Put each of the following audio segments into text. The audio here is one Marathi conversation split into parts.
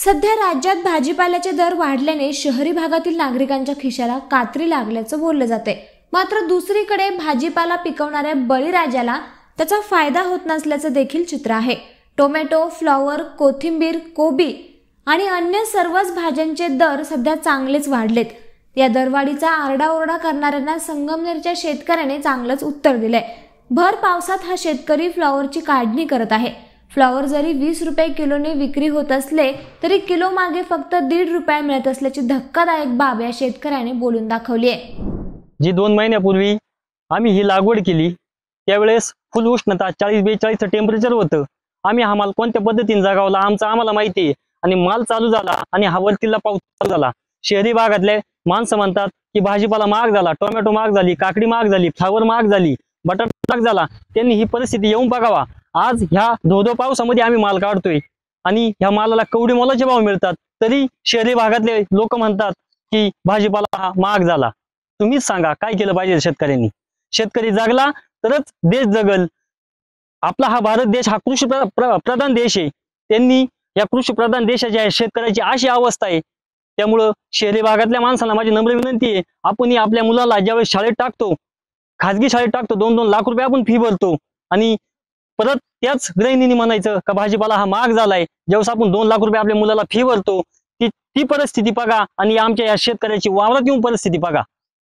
सध्या राज्यात भाजीपाल्याचे दर वाढल्याने शहरी भागातील नागरिकांच्या खिशाला कात्री लागल्याचं बोललं जाते। मात्र दुसरीकडे भाजीपाला पिकवणाऱ्या बळीराजाला त्याचा फायदा होत नसल्याचं देखील चित्र आहे। टोमॅटो, फ्लॉवर, कोथिंबीर, कोबी आणि अन्य सर्वच भाज्यांचे दर सध्या चांगलेच वाढलेत। या दरवाढीचा आरडाओरडा करणाऱ्यांना संगमनेरच्या शेतकऱ्याने चांगलंच उत्तर दिलंय। भर पावसात हा शेतकरी फ्लॉवरची काढणी करत आहे। फ्लॉवर जरी 20 रुपये किलोने विक्री होत असले तरी किलो मागे फक्त 1.5 रुपये मिळत असल्याची धक्कादायक बाब या शेतकऱ्याने बोलून दाखवली आहे। जी 2 महिन्यापूर्वी आम्ही ही लागवड केली त्यावेळेस फुल उष्णता 40-42 टेम्परेचर होतं। आम्ही हा माल कोणत्या पद्धतीने जगावला आम्हाला माहिती आहे आणि माल चालू झाला आणि हा वरतीला पाऊस चालू झाला। शहरी भागातले माणसं म्हणतात की भाजीपाला महाग झाला, टोमॅटो महाग झाली, काकडी महाग झाली, फ्लावर महाग झाली, बटाटा महाग झाला। त्यांनी ही परिस्थिती येऊन बघावा। आज ह्या धोधो पावसामध्ये आम्ही माल काढतोय आणि ह्या मालाला कवडी मोलाचे भाव मिळतात, तरी शहरी भागातले लोक म्हणतात की भाजीपाला हा महाग झाला। तुम्हीच सांगा काय केलं पाहिजे शेतकऱ्यांनी? शेतकरी जगला तरच देश जगल। आपला हा भारत देश हा कृषी प्रधान देश आहे। त्यांनी या कृषी प्रधान देशाच्या शेतकऱ्याची अशी अवस्था आहे। त्यामुळं शहरी भागातल्या माणसांना माझी नम्र विनंती आहे, आपण आपल्या मुलाला ज्यावेळेस शाळेत टाकतो, खाजगी शाळेत टाकतो, 2-2 लाख रुपये आपण फी भरतो आणि परत त्याच गृहिणीने म्हणायचं का भाजीपाला हा महाग झालाय। ज्यावेळेस आपण 2 लाख रुपये आपल्या मुलाला फी भरतो ती परिस्थिती बघा आणि आमच्या या शेतकऱ्याची वावरात येऊन परिस्थिती बघा।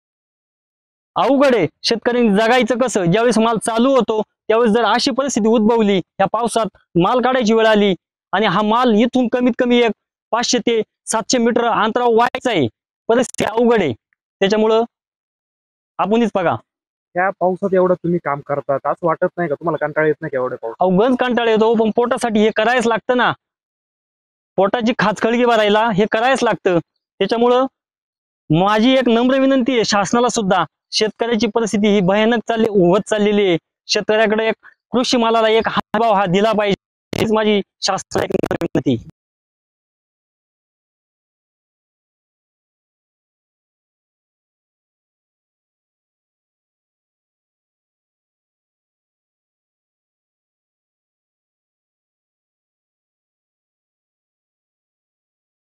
अवघड आहे। शेतकऱ्यांनी जगायचं कसं? ज्यावेळेस माल चालू होतो त्यावेळेस जर अशी परिस्थिती उद्भवली, या पावसात माल काढायची वेळ आली आणि हा माल इथून कमीत कमी 500 ते 700 मीटर अंतरावर व्हायचा आहे, परिस्थिती अवघड आहे। त्याच्यामुळं आपणच बघा। त्या पावसात एवढं तुम्ही काम करतात, असं वाटत नाही का तुम्हाला? कंटाळा येत नाही का एवढ्या पाऊस? अवघड कंटाळा येतो, पण पोटासाठी हे करायच लागतं ना। पोटाची खाचखळगी भरायला हे करायच लागतं। त्याच्यामुळं माझी एक नम्र विनंती आहे शासनाला सुद्धा, शेतकऱ्याची परिस्थिती ही भयानक होत चाललेली आहे। शेतकऱ्याकडे एक कृषी मालाला एक हमी भाव हा दिला पाहिजे, हीच माझी शासनाला एक नम्र विनंती।